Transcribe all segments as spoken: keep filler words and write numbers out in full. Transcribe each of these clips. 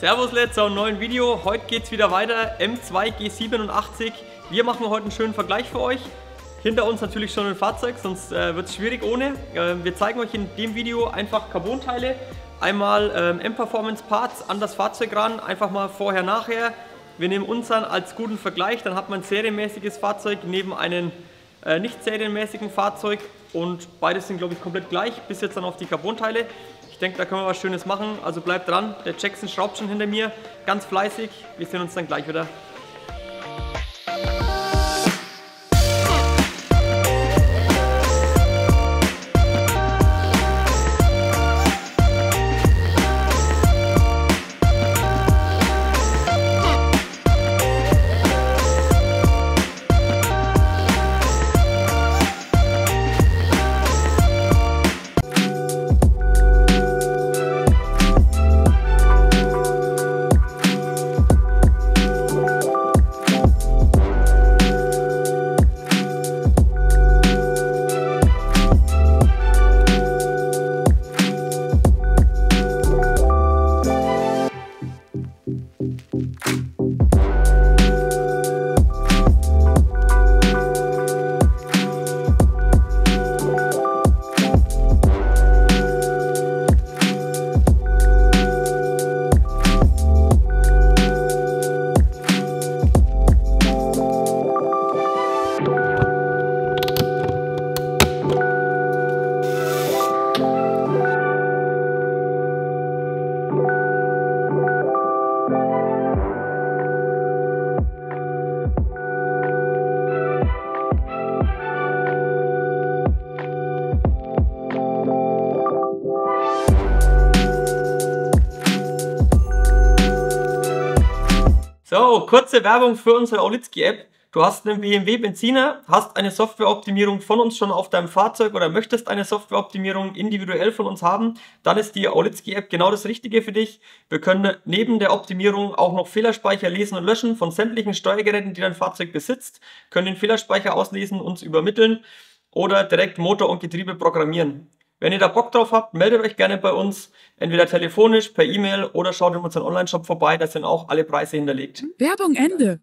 Servus Leute, zu einem neuen Video. Heute geht es wieder weiter. M zwei G siebenundachtzig. Wir machen heute einen schönen Vergleich für euch. Hinter uns natürlich schon ein Fahrzeug, sonst äh, wird es schwierig ohne. Äh, wir zeigen euch in dem Video einfach Carbon-Teile. Einmal ähm, M-Performance Parts an das Fahrzeug ran. Einfach mal vorher, nachher. Wir nehmen unseren als guten Vergleich. Dann hat man ein serienmäßiges Fahrzeug neben einem äh, nicht serienmäßigen Fahrzeug. Und beides sind, glaube ich, komplett gleich. Bis jetzt dann auf die Carbon-Teile. Ich denke, da können wir was Schönes machen, also bleibt dran. Der Jackson schraubt schon hinter mir, ganz fleißig. Wir sehen uns dann gleich wieder. So, kurze Werbung für unsere Olitzky-App. Du hast einen B M W Benziner, hast eine Softwareoptimierung von uns schon auf deinem Fahrzeug oder möchtest eine Softwareoptimierung individuell von uns haben, dann ist die Olitzky-App genau das Richtige für dich. Wir können neben der Optimierung auch noch Fehlerspeicher lesen und löschen von sämtlichen Steuergeräten, die dein Fahrzeug besitzt, können den Fehlerspeicher auslesen, uns übermitteln oder direkt Motor und Getriebe programmieren. Wenn ihr da Bock drauf habt, meldet euch gerne bei uns, entweder telefonisch, per E-Mail oder schaut in unseren Online-Shop vorbei, da sind auch alle Preise hinterlegt. Werbung Ende!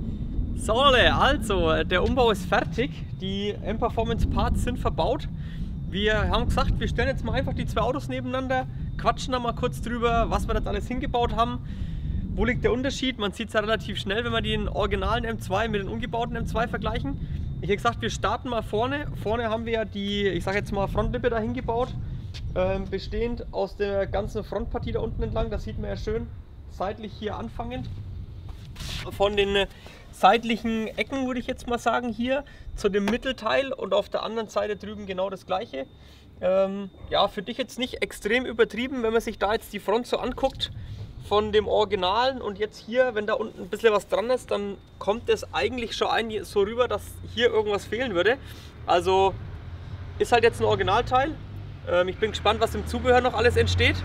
So Leute, also der Umbau ist fertig, die M-Performance Parts sind verbaut. Wir haben gesagt, wir stellen jetzt mal einfach die zwei Autos nebeneinander, quatschen da mal kurz drüber, was wir das alles hingebaut haben. Wo liegt der Unterschied? Man sieht es ja relativ schnell, wenn wir den originalen M zwei mit den umgebauten M zwei vergleichen. Ich habe gesagt, wir starten mal vorne. Vorne haben wir ja die, ich sage jetzt mal, Frontlippe dahin gebaut. Ähm, bestehend aus der ganzen Frontpartie da unten entlang. Das sieht man ja schön seitlich hier anfangend. Von den seitlichen Ecken würde ich jetzt mal sagen, hier zu dem Mittelteil und auf der anderen Seite drüben genau das gleiche. Ähm, ja, für dich jetzt nicht extrem übertrieben, wenn man sich da jetzt die Front so anguckt. Von dem Originalen und jetzt hier, wenn da unten ein bisschen was dran ist, dann kommt es eigentlich schon ein, so rüber, dass hier irgendwas fehlen würde. Also ist halt jetzt ein Originalteil. Ähm, ich bin gespannt, was im Zubehör noch alles entsteht.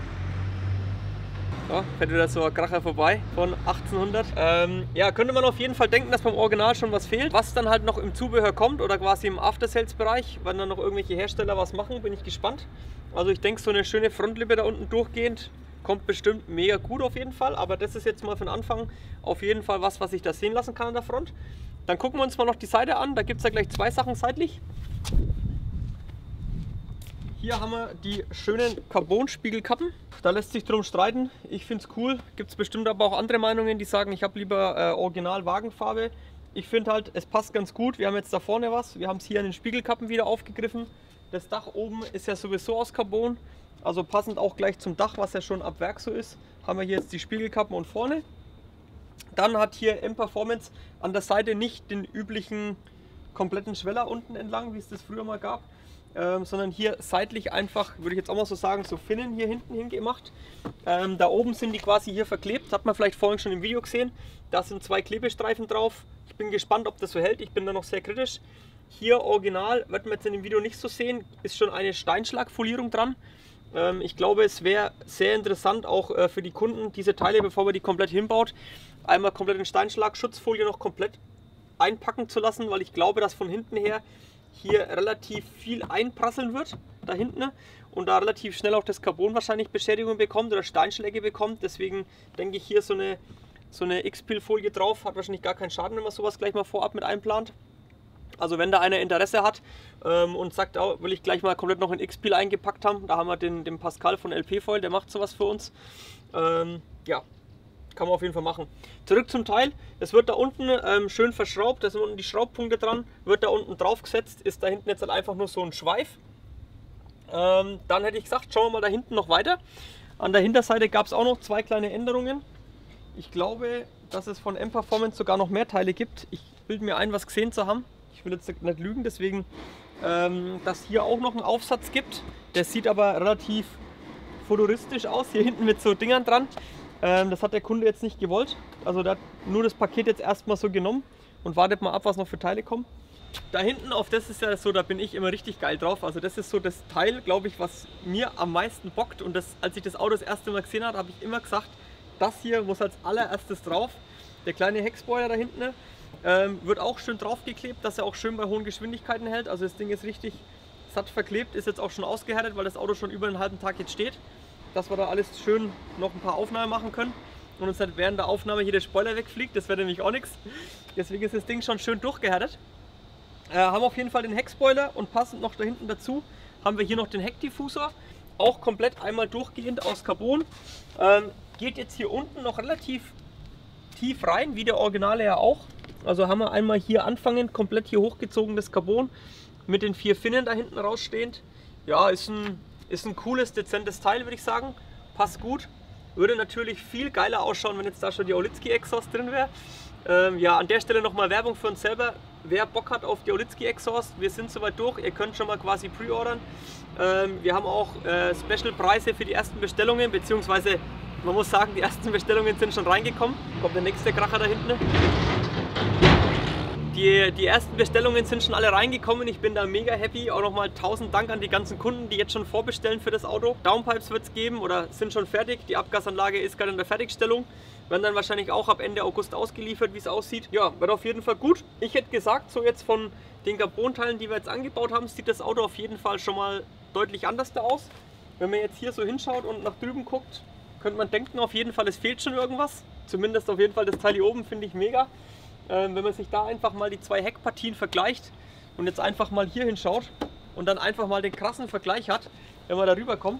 So, fährt wieder so ein Kracher vorbei von achtzehnhundert. Ähm, ja, könnte man auf jeden Fall denken, dass beim Original schon was fehlt. Was dann halt noch im Zubehör kommt oder quasi im After-Sales-Bereich, wenn dann noch irgendwelche Hersteller was machen, bin ich gespannt. Also ich denke, so eine schöne Frontlippe da unten durchgehend kommt bestimmt mega gut auf jeden Fall, aber das ist jetzt mal für den Anfang auf jeden Fall was, was ich da sehen lassen kann an der Front. Dann gucken wir uns mal noch die Seite an, da gibt es ja gleich zwei Sachen seitlich. Hier haben wir die schönen Carbon-Spiegelkappen, da lässt sich drum streiten, ich finde es cool. Gibt es bestimmt aber auch andere Meinungen, die sagen, ich habe lieber äh, Original-Wagenfarbe. Ich finde halt, es passt ganz gut, wir haben jetzt da vorne was, wir haben es hier an den Spiegelkappen wieder aufgegriffen. Das Dach oben ist ja sowieso aus Carbon. Also passend auch gleich zum Dach, was ja schon ab Werk so ist, haben wir hier jetzt die Spiegelkappen und vorne. Dann hat hier M-Performance an der Seite nicht den üblichen kompletten Schweller unten entlang, wie es das früher mal gab, ähm, sondern hier seitlich einfach, würde ich jetzt auch mal so sagen, so Finnen hier hinten hingemacht. Ähm, da oben sind die quasi hier verklebt, hat man vielleicht vorhin schon im Video gesehen. Da sind zwei Klebestreifen drauf. Ich bin gespannt, ob das so hält, ich bin da noch sehr kritisch. Hier original, wird man jetzt in dem Video nicht so sehen, ist schon eine Steinschlagfolierung dran. Ich glaube, es wäre sehr interessant auch für die Kunden, diese Teile, bevor man die komplett hinbaut, einmal komplett in Steinschlag-Schutzfolie noch komplett einpacken zu lassen, weil ich glaube, dass von hinten her hier relativ viel einprasseln wird, da hinten. und da relativ schnell auch das Carbon wahrscheinlich Beschädigung bekommt oder Steinschläge bekommt. Deswegen denke ich, hier so eine, so eine X-Pil-Folie drauf hat wahrscheinlich gar keinen Schaden, wenn man sowas gleich mal vorab mit einplant. Also wenn da einer Interesse hat ähm, und sagt, oh, will ich gleich mal komplett noch in X-Pil eingepackt haben, da haben wir den, den Pascal von L P Foil, der macht sowas für uns. Ähm, ja, kann man auf jeden Fall machen. Zurück zum Teil, es wird da unten ähm, schön verschraubt, da sind unten die Schraubpunkte dran, wird da unten drauf gesetzt, ist da hinten jetzt halt einfach nur so ein Schweif. Ähm, dann hätte ich gesagt, schauen wir mal da hinten noch weiter. An der Hinterseite gab es auch noch zwei kleine Änderungen. Ich glaube, dass es von M-Performance sogar noch mehr Teile gibt. Ich bilde mir ein, was gesehen zu haben. Ich will jetzt nicht lügen, deswegen, ähm, dass hier auch noch einen Aufsatz gibt. Der sieht aber relativ futuristisch aus, hier hinten mit so Dingern dran. Ähm, das hat der Kunde jetzt nicht gewollt. Also der hat nur das Paket jetzt erstmal so genommen und wartet mal ab, was noch für Teile kommen. Da hinten, auf das ist ja so, da bin ich immer richtig geil drauf. Also das ist so das Teil, glaube ich, was mir am meisten bockt. Und das, als ich das Auto das erste Mal gesehen habe, habe ich immer gesagt, das hier muss als allererstes drauf. Der kleine Heckspoiler da hinten. Ähm, wird auch schön draufgeklebt, dass er auch schön bei hohen Geschwindigkeiten hält. Also das Ding ist richtig satt verklebt, ist jetzt auch schon ausgehärtet, weil das Auto schon über einen halben Tag jetzt steht. Dass wir da alles schön noch ein paar Aufnahmen machen können und uns dann während der Aufnahme hier der Spoiler wegfliegt, das wäre nämlich auch nichts. Deswegen ist das Ding schon schön durchgehärtet. Äh, haben auf jeden Fall den Heckspoiler und passend noch da hinten dazu haben wir hier noch den Heckdiffusor. Auch komplett einmal durchgehend aus Carbon. Ähm, geht jetzt hier unten noch relativ tief rein, wie der Originale ja auch. Also haben wir einmal hier anfangen, komplett hier hochgezogen das Carbon mit den vier Finnen da hinten rausstehend. Ja, ist ein, ist ein cooles, dezentes Teil, würde ich sagen. Passt gut. Würde natürlich viel geiler ausschauen, wenn jetzt da schon die Olitzky Exhaust drin wäre. Ähm, ja, an der Stelle nochmal Werbung für uns selber. Wer Bock hat auf die Olitzky Exhaust, wir sind soweit durch. Ihr könnt schon mal quasi pre-ordern. Ähm, wir haben auch äh, Special-Preise für die ersten Bestellungen, beziehungsweise man muss sagen, die ersten Bestellungen sind schon reingekommen. Kommt der nächste Kracher da hinten. Die, die ersten Bestellungen sind schon alle reingekommen. Ich bin da mega happy. Auch nochmal tausend Dank an die ganzen Kunden, die jetzt schon vorbestellen für das Auto. Downpipes wird es geben oder sind schon fertig. Die Abgasanlage ist gerade in der Fertigstellung. Werden dann wahrscheinlich auch ab Ende August ausgeliefert, wie es aussieht. Ja, wird auf jeden Fall gut. Ich hätte gesagt, so jetzt von den Carbon-Teilen, die wir jetzt angebaut haben, sieht das Auto auf jeden Fall schon mal deutlich anders da aus. Wenn man jetzt hier so hinschaut und nach drüben guckt, könnte man denken auf jeden Fall, es fehlt schon irgendwas. Zumindest auf jeden Fall das Teil hier oben finde ich mega. Ähm, wenn man sich da einfach mal die zwei Heckpartien vergleicht und jetzt einfach mal hier hinschaut und dann einfach mal den krassen Vergleich hat, wenn man da rüber kommt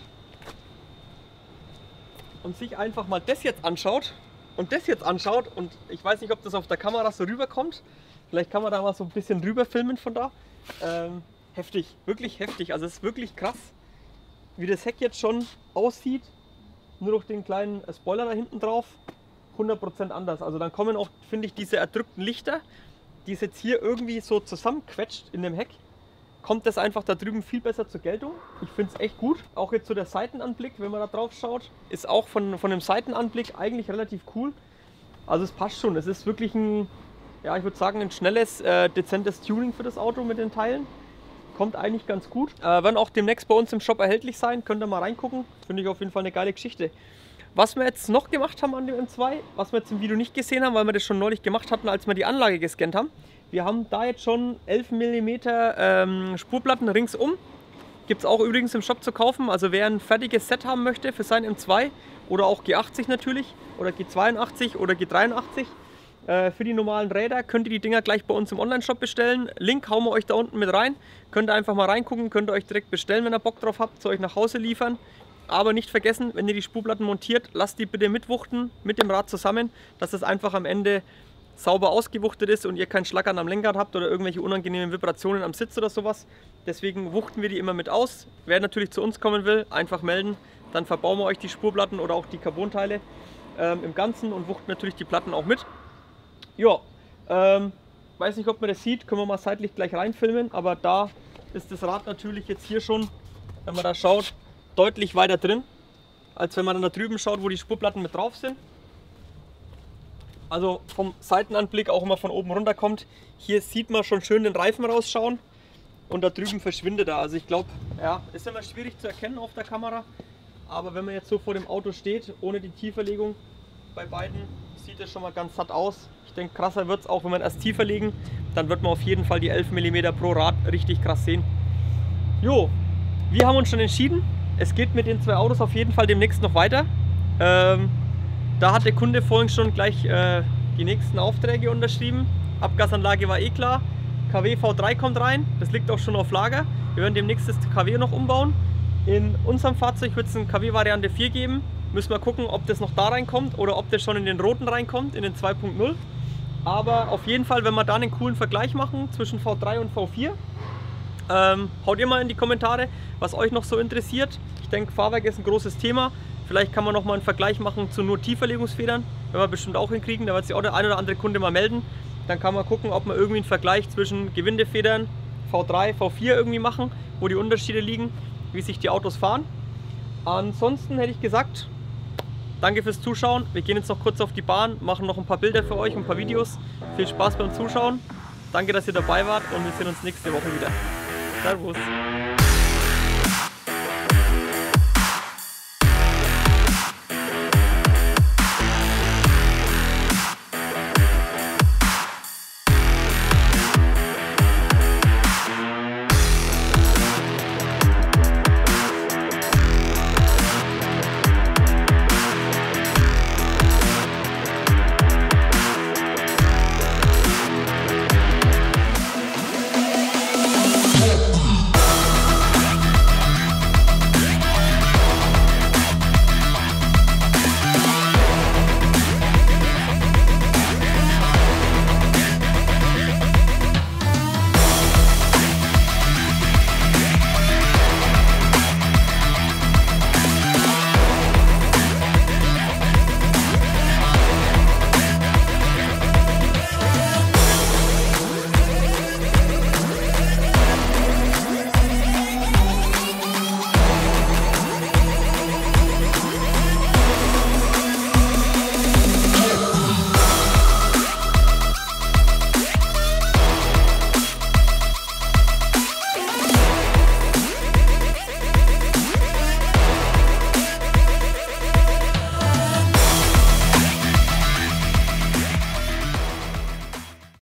und sich einfach mal das jetzt anschaut und das jetzt anschaut und ich weiß nicht, ob das auf der Kamera so rüberkommt. Vielleicht kann man da mal so ein bisschen rüber filmen von da. Ähm, heftig, wirklich heftig. Also es ist wirklich krass, wie das Heck jetzt schon aussieht. Nur durch den kleinen Spoiler da hinten drauf. hundert Prozent anders. Also dann kommen auch, finde ich, diese erdrückten Lichter, die es jetzt hier irgendwie so zusammenquetscht in dem Heck, kommt das einfach da drüben viel besser zur Geltung. Ich finde es echt gut. Auch jetzt so der Seitenanblick, wenn man da drauf schaut, ist auch von, von dem Seitenanblick eigentlich relativ cool. Also es passt schon. Es ist wirklich ein, ja, ich würde sagen, ein schnelles, äh, dezentes Tuning für das Auto mit den Teilen. Kommt eigentlich ganz gut. Äh, werden auch demnächst bei uns im Shop erhältlich sein. Könnt ihr mal reingucken. Finde ich auf jeden Fall eine geile Geschichte. Was wir jetzt noch gemacht haben an dem M zwei, was wir jetzt im Video nicht gesehen haben, weil wir das schon neulich gemacht hatten, als wir die Anlage gescannt haben. Wir haben da jetzt schon elf Millimeter ähm, Spurplatten ringsum. Gibt es auch übrigens im Shop zu kaufen. Also wer ein fertiges Set haben möchte für sein M zwei oder auch G achtzig natürlich oder G zweiundachtzig oder G dreiundachtzig, äh, für die normalen Räder könnt ihr die Dinger gleich bei uns im Online-Shop bestellen. Link hauen wir euch da unten mit rein. Könnt ihr einfach mal reingucken, könnt ihr euch direkt bestellen, wenn ihr Bock drauf habt, zu euch nach Hause liefern. Aber nicht vergessen, wenn ihr die Spurplatten montiert, lasst die bitte mitwuchten mit dem Rad zusammen, dass das einfach am Ende sauber ausgewuchtet ist und ihr kein Schlackern am Lenkrad habt oder irgendwelche unangenehmen Vibrationen am Sitz oder sowas. Deswegen wuchten wir die immer mit aus. Wer natürlich zu uns kommen will, einfach melden. Dann verbauen wir euch die Spurplatten oder auch die Carbonteile ähm, im Ganzen und wuchten natürlich die Platten auch mit. Ja, ähm, weiß nicht, ob man das sieht, können wir mal seitlich gleich reinfilmen. Aber da ist das Rad natürlich jetzt hier schon, wenn man da schaut, deutlich weiter drin, als wenn man dann da drüben schaut, wo die Spurplatten mit drauf sind. Also vom Seitenanblick auch immer von oben runter kommt. Hier sieht man schon schön den Reifen rausschauen und da drüben verschwindet er. Also ich glaube, ja, ist immer schwierig zu erkennen auf der Kamera. Aber wenn man jetzt so vor dem Auto steht, ohne die Tieferlegung, bei beiden sieht es schon mal ganz satt aus. Ich denke, krasser wird es auch, wenn wir erst tiefer legen. Dann wird man auf jeden Fall die elf Millimeter pro Rad richtig krass sehen. Jo, wir haben uns schon entschieden. es geht mit den zwei Autos auf jeden Fall demnächst noch weiter. Ähm, da hat der Kunde vorhin schon gleich äh, die nächsten Aufträge unterschrieben. Abgasanlage war eh klar. K W V drei kommt rein, das liegt auch schon auf Lager. Wir werden demnächst das K W noch umbauen. In unserem Fahrzeug wird es eine K W Variante vier geben. Müssen wir gucken, ob das noch da reinkommt oder ob das schon in den roten reinkommt, in den zwei Punkt null. Aber auf jeden Fall, wenn wir da einen coolen Vergleich machen zwischen V drei und V vier, ähm, haut ihr mal in die Kommentare, was euch noch so interessiert. Ich denke, Fahrwerk ist ein großes Thema. Vielleicht kann man noch mal einen Vergleich machen zu nur Tieferlegungsfedern. Werden wir bestimmt auch hinkriegen. Da wird sich auch der ein oder andere Kunde mal melden. Dann kann man gucken, ob man irgendwie einen Vergleich zwischen Gewindefedern V drei, V vier irgendwie machen, wo die Unterschiede liegen, wie sich die Autos fahren. Ansonsten hätte ich gesagt, danke fürs Zuschauen. Wir gehen jetzt noch kurz auf die Bahn, machen noch ein paar Bilder für euch und ein paar Videos. Viel Spaß beim Zuschauen. Danke, dass ihr dabei wart und wir sehen uns nächste Woche wieder. Servus.